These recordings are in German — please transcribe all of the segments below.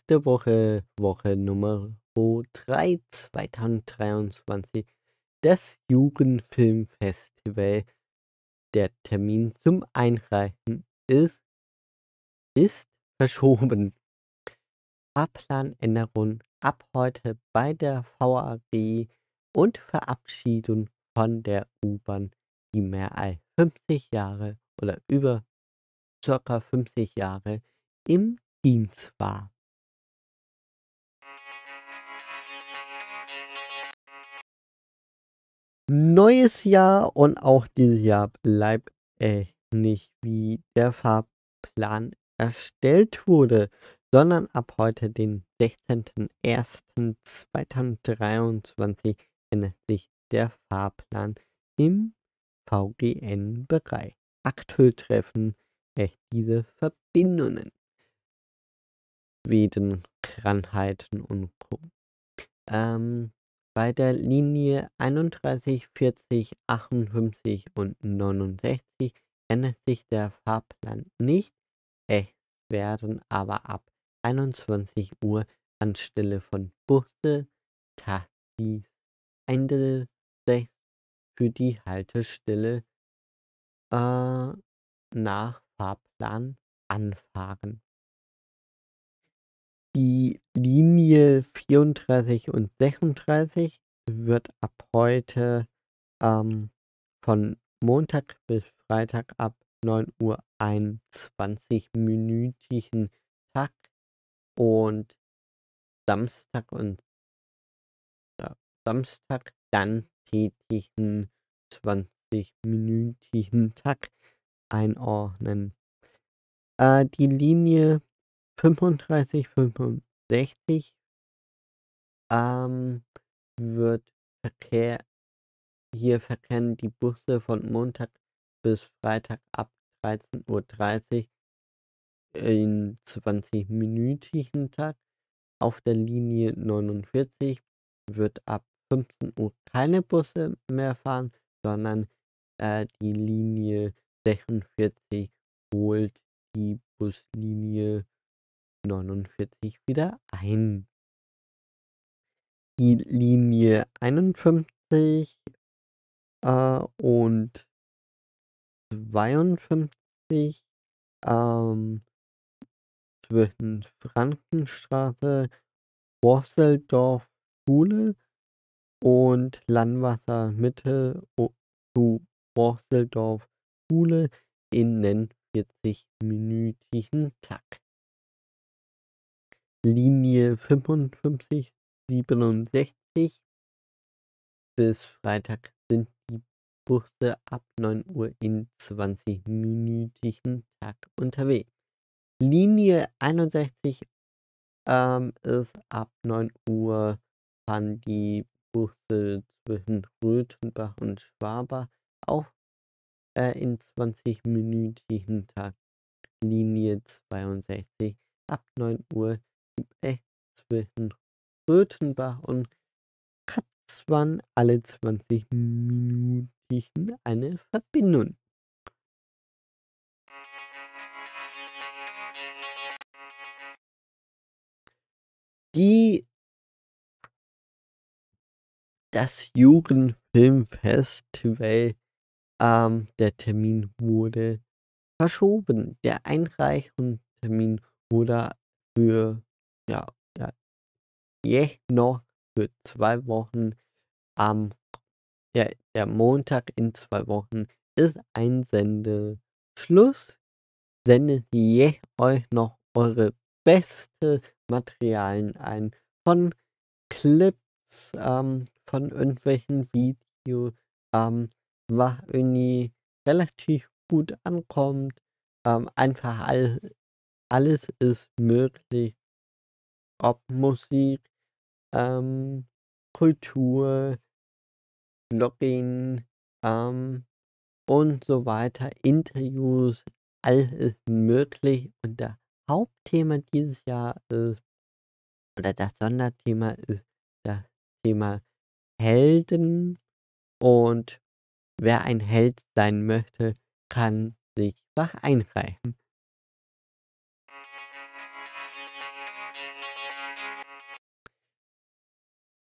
7. Woche, Woche Nummer 3 2023 des Jugendfilmfestival. Der Termin zum Einreichen ist verschoben. Fahrplanänderung ab heute bei der VAG und Verabschiedung von der U-Bahn, die mehr als 50 Jahre oder über circa 50 Jahre im Dienst war. Neues Jahr und auch dieses Jahr bleibt nicht, wie der Fahrplan erstellt wurde, sondern ab heute, den 16.01.2023, ändert sich der Fahrplan im VGN-Bereich. Aktuell treffen diese Verbindungen wegen Krankheiten und Co. Bei der Linie 31, 40, 58 und 69 ändert sich der Fahrplan nicht. Es werden aber ab 21 Uhr anstelle von Busse Taxis eingesetzt für die Haltestelle nach Fahrplan anfahren. Die Linie 34 und 36 wird ab heute von Montag bis Freitag ab 9 Uhr einen 20-minütigen Takt und Samstag und Samstag dann tätigen 20-minütigen Takt einordnen. Die Linie 35, 65 wird hier verkehren die Busse von Montag bis Freitag ab 13:30 Uhr in 20-minütigen Takt. Auf der Linie 49 wird ab 15 Uhr keine Busse mehr fahren, sondern die Linie 46 holt die Buslinie 49 wieder ein. Die Linie 51 und 52 zwischen Frankenstraße, Worseldorf Schule und Landwasser Mitte zu Worseldorf Schule in 40-minütigen Takt. Linie 55, 67 bis Freitag sind die Busse ab 9 Uhr in 20-minütigen Takt unterwegs. Linie 61 ist ab 9 Uhr fahren die Busse zwischen Röthenbach und Schwabach auch in 20-minütigen Takt. Linie 62 ab 9 Uhr zwischen Röthenbach und Katzwang alle 20 Minuten eine Verbindung. Das Jugendfilmfestival, der Termin wurde verschoben. Der Einreichungstermin wurde für jetzt noch für 2 Wochen der Montag in 2 Wochen ist Einsendeschluss. Sendet jetzt euch noch eure beste Materialien ein von Clips, von irgendwelchen Videos, was irgendwie relativ gut ankommt. Einfach alles ist möglich, ob Musik, Kultur, Blogging, und so weiter, Interviews, alles ist möglich. Und das Hauptthema dieses Jahr ist oder das Sonderthema ist das Thema Helden. Und wer ein Held sein möchte, kann sich was einreichen.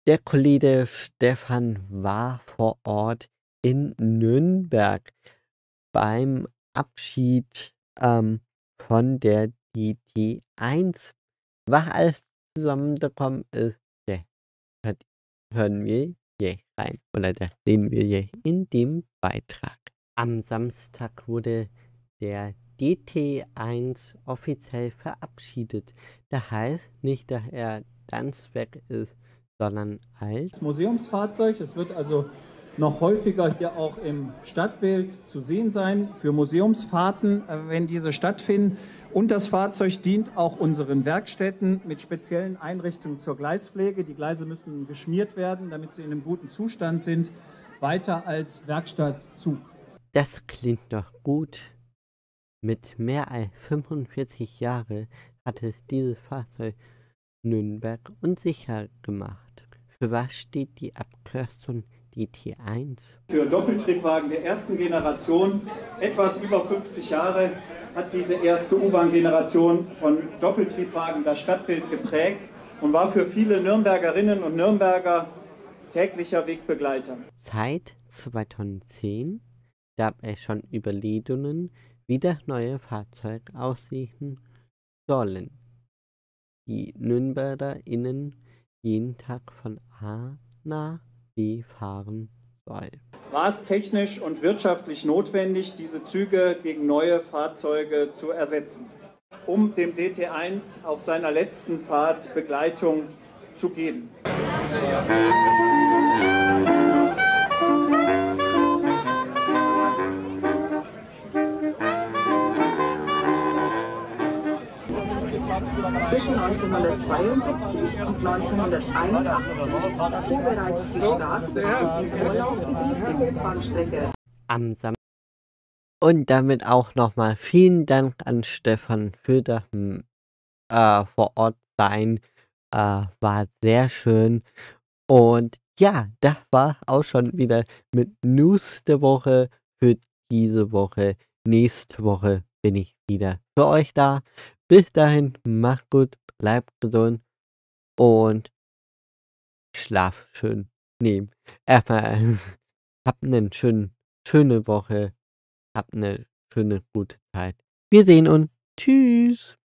Der Kollege Stefan war vor Ort in Nürnberg beim Abschied, von der DT1. Was alles zusammengekommen ist, das hört hören wir hier rein oder das sehen wir hier in dem Beitrag. Am Samstag wurde der DT1 offiziell verabschiedet. Das heißt nicht, dass er ganz weg ist, sondern als Museumsfahrzeug. Es wird also noch häufiger hier auch im Stadtbild zu sehen sein für Museumsfahrten, wenn diese stattfinden. Und das Fahrzeug dient auch unseren Werkstätten mit speziellen Einrichtungen zur Gleispflege. Die Gleise müssen geschmiert werden, damit sie in einem guten Zustand sind, weiter als Werkstattzug. Das klingt doch gut. Mit mehr als 45 Jahren hat es dieses Fahrzeug Nürnberg unsicher gemacht. Für was steht die Abkürzung DT1? Für Doppeltriebwagen der ersten Generation, etwas über 50 Jahre, hat diese erste U-Bahn-Generation von Doppeltriebwagen das Stadtbild geprägt und war für viele Nürnbergerinnen und Nürnberger täglicher Wegbegleiter. Seit 2010 gab es schon Überlegungen, wie das neue Fahrzeug aussehen sollen. Die NürnbergerInnen jeden Tag von A nach B fahren soll. War es technisch und wirtschaftlich notwendig, diese Züge gegen neue Fahrzeuge zu ersetzen, um dem DT1 auf seiner letzten Fahrt Begleitung zu geben? Zwischen 1972 und 1981 fuhr bereits die Straßenbahn im Urlaubsgebiet die Hochbahnstrecke. Am Samstag. Und damit auch nochmal vielen Dank an Stefan für das vor Ort sein. War sehr schön. Und ja, das war auch schon wieder mit News der Woche für diese Woche. Nächste Woche bin ich wieder für euch da. Bis dahin, macht gut, bleibt gesund und schlaf schön. Nee, erstmal habt eine schöne Woche. Habt eine schöne, gute Zeit. Wir sehen uns. Tschüss.